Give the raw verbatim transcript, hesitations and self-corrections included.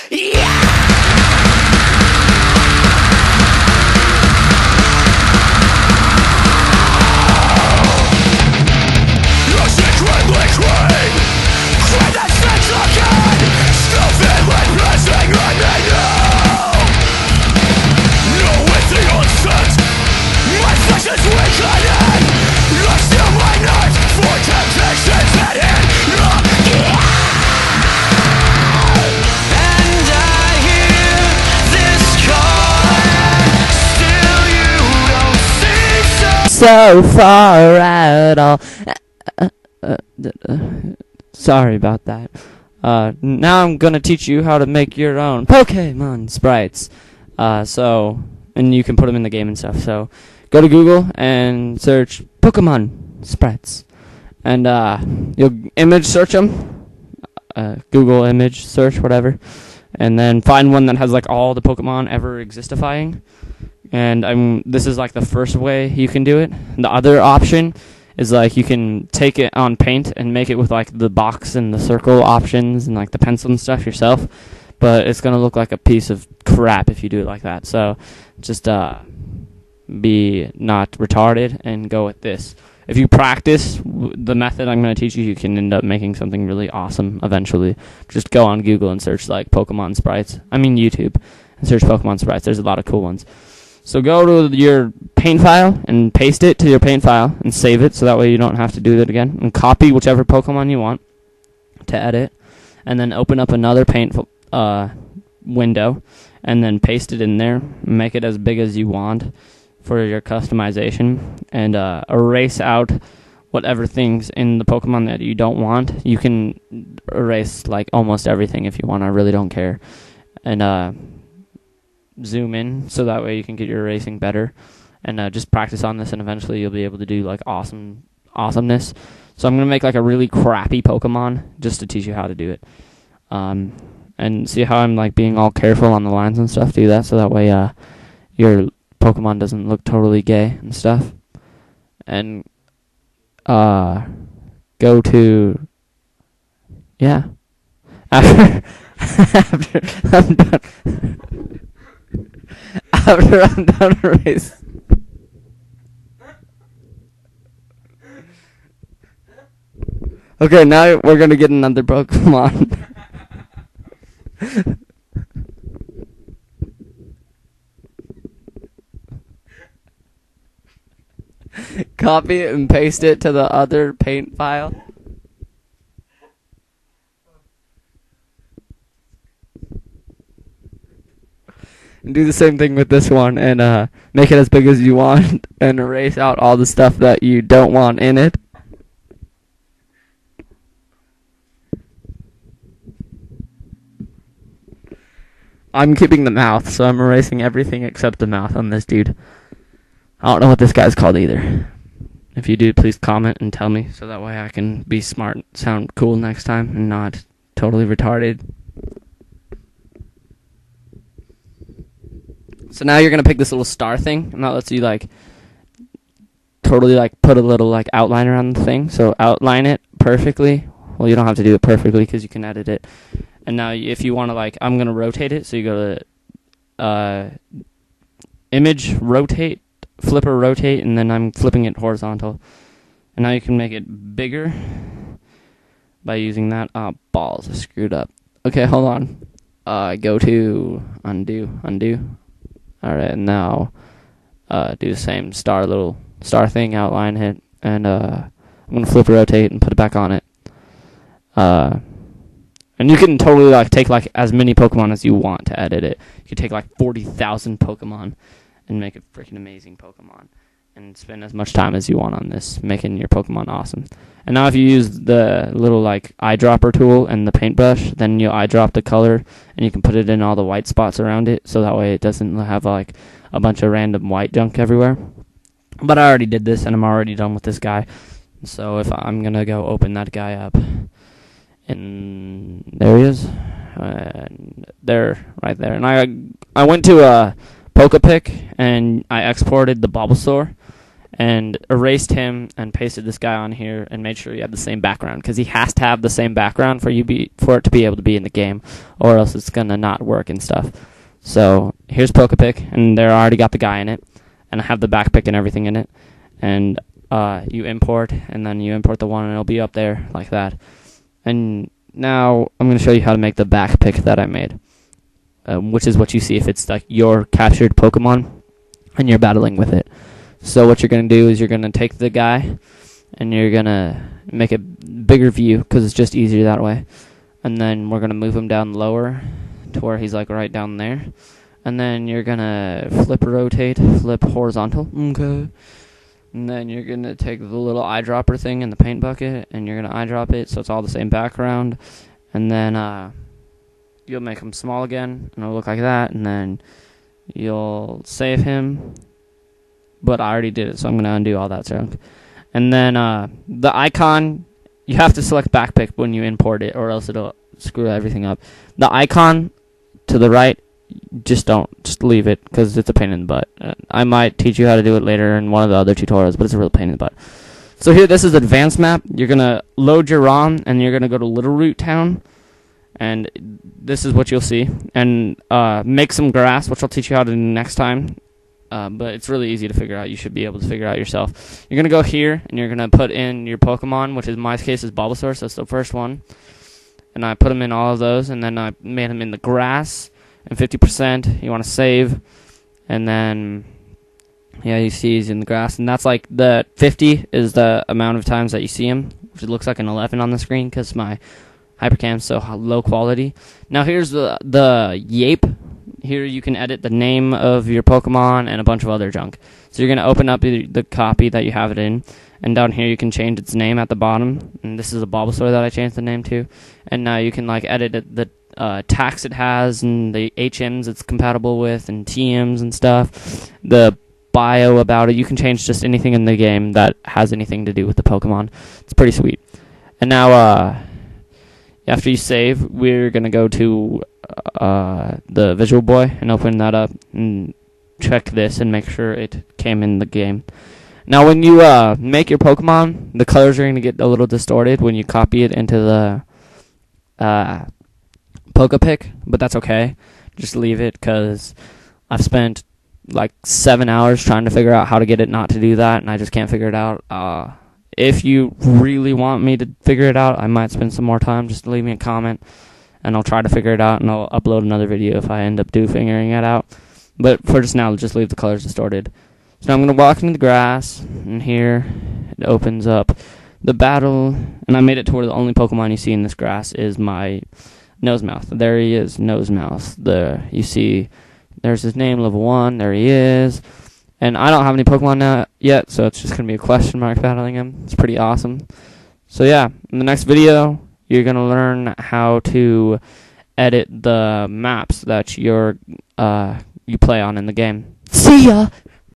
So far at all. Uh, uh, uh, sorry about that. Uh, now I'm gonna teach you how to make your own Pokemon sprites. Uh, so, and you can put them in the game and stuff. So, go to Google and search Pokemon sprites, and uh, you'll image search them. Uh, Google image search, whatever, and then find one that has like all the Pokemon ever existifying. And um, this is like the first way you can do it. The other option is like you can take it on Paint and make it with like the box and the circle options and like the pencil and stuff yourself. But it's gonna look like a piece of crap if you do it like that. So just uh, be not retarded and go with this. If you practice w- the method I'm gonna teach you, you can end up making something really awesome eventually. Just go on Google and search like Pokemon sprites. I mean YouTube and search Pokemon sprites. There's a lot of cool ones. So go to your Paint file and paste it to your Paint file and save it so that way you don't have to do that again. And copy whichever Pokemon you want to edit. And then open up another Paint uh, window and then paste it in there. Make it as big as you want for your customization. And uh, erase out whatever things in the Pokemon that you don't want. You can erase like almost everything if you want. I really don't care. And uh... zoom in so that way you can get your erasing better, and uh, just practice on this, and eventually you'll be able to do like awesome awesomeness. So I'm gonna make like a really crappy Pokemon just to teach you how to do it, um, and see how I'm like being all careful on the lines and stuff. Do that so that way uh, your Pokemon doesn't look totally gay and stuff. And uh, go to yeah after after I'm done. After I'm done erasing. Okay, now we're gonna get another Pokemon. Copy it and paste it to the other Paint file. And do the same thing with this one, and uh, make it as big as you want, and erase out all the stuff that you don't want in it. I'm keeping the mouth, so I'm erasing everything except the mouth on this dude. I don't know what this guy's called either. If you do, please comment and tell me, so that way I can be smart and sound cool next time, and not totally retarded. So now you're going to pick this little star thing, and that lets you, like, totally, like, put a little, like, outline around the thing. So outline it perfectly. Well, you don't have to do it perfectly because you can edit it. And now if you want to, like, I'm going to rotate it. So you go to uh, Image, Rotate, Flipper, Rotate, and then I'm flipping it horizontal. And now you can make it bigger by using that. Oh, balls, I screwed up. Okay, hold on. Uh, go to Undo, Undo. Alright, and now uh, do the same star little star thing, outline it, and uh, I'm going to flip rotate and put it back on it. Uh, and you can totally like take like as many Pokemon as you want to edit it. You can take like forty thousand Pokemon and make a freaking amazing Pokemon. And spend as much time as you want on this, making your Pokemon awesome. And now if you use the little like eyedropper tool and the paintbrush, then you eyedrop the color, and you can put it in all the white spots around it, so that way it doesn't have like a bunch of random white junk everywhere. But I already did this, and I'm already done with this guy. So if I'm going to go open that guy up, and there he is. And there, right there. And I I went to a Pokepic, and I exported the Bulbasaur. and erased him and pasted this guy on here and made sure you have the same background, because he has to have the same background for you be for it to be able to be in the game, or else it's gonna not work and stuff. So here's PokePick, and they already got the guy in it, and I have the backpick and everything in it, and uh, you import, and then you import the one, and it'll be up there like that. And now I'm gonna show you how to make the backpick that I made, um, which is what you see if it's like your captured Pokemon and you're battling with it. So what you're going to do is you're going to take the guy and you're going to make a bigger view, because it's just easier that way. And then we're going to move him down lower to where he's like right down there. And then you're going to flip rotate, flip horizontal. Okay. And then you're going to take the little eyedropper thing in the paint bucket, and you're going to eyedrop it so it's all the same background. And then uh, you'll make him small again, and it'll look like that. And then you'll save him. But I already did it, so I'm going to undo all that junk. And then uh, the icon, you have to select backpick when you import it, or else it'll screw everything up. The icon to the right, just don't, just leave it, because it's a pain in the butt. Uh, I might teach you how to do it later in one of the other tutorials, but it's a real pain in the butt. So here, this is advanced map. You're going to load your ROM, and you're going to go to Little Root Town. And this is what you'll see. And uh, make some grass, which I'll teach you how to do next time. Uh, but it's really easy to figure out. You should be able to figure out yourself. You're going to go here, and you're going to put in your Pokemon, which in my case is Bulbasaur, so that's the first one. And I put them in all of those, and then I made them in the grass, and fifty percent you want to save. And then, yeah, you see he's in the grass. And that's like the fifty is the amount of times that you see him, which looks like an eleven on the screen because my Hypercam's so low quality. Now here's the, the Yape. Here you can edit the name of your Pokemon and a bunch of other junk. So you're going to open up the, the copy that you have it in, and down here you can change its name at the bottom. And this is a Bulbasaur that I changed the name to. And now you can like edit it, the uh, tax it has, and the H Ms it's compatible with, and T Ms and stuff. The bio about it, you can change just anything in the game that has anything to do with the Pokemon. It's pretty sweet. And now, uh, after you save, we're going to go to uh, the Visual Boy and open that up and check this and make sure it came in the game. Now, when you uh, make your Pokemon, the colors are going to get a little distorted when you copy it into the uh, PokePick, but that's okay. Just leave it, because I've spent like seven hours trying to figure out how to get it not to do that, and I just can't figure it out. Uh, If you really want me to figure it out, I might spend some more time. Just leave me a comment, and I'll try to figure it out, and I'll upload another video if I end up do figuring it out. But for just now, just leave the colors distorted. So now I'm going to walk into the grass, and here it opens up the battle, and I made it to where the only Pokemon you see in this grass is my Nosemouth. There he is, Nosemouth. The, you see, there's his name, level one, there he is. And I don't have any Pokemon now yet, so it's just going to be a question mark battling him. It's pretty awesome. So yeah, in the next video, you're going to learn how to edit the maps that you're, uh, you play on in the game. See ya!